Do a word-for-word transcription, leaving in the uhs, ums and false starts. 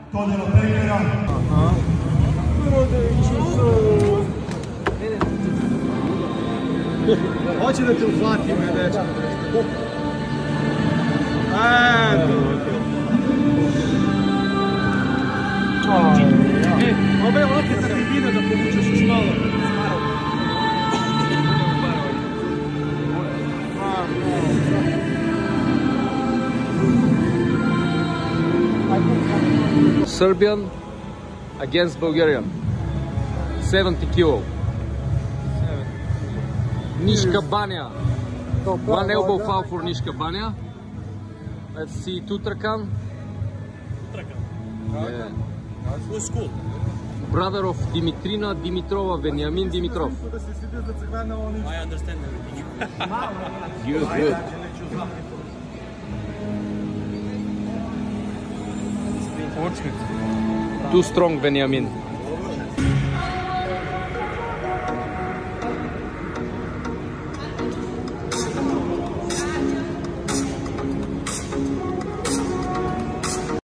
Тодора Пекера. Ага. Hoće da te uhvati me, dečko. Eto. E, ove ovakve tribine da povučeš još malo. Serbian against Bulgarian. seventy kilo. Nishka Banja. One elbow foul for Nishka Banja. Let's see Tutrakan. Tutrakan. Yeah. Who's school? Brother of Dimitrina Dimitrova, Benjamin Dimitrov. I understand everything. Good, good. Too strong, Benjamin.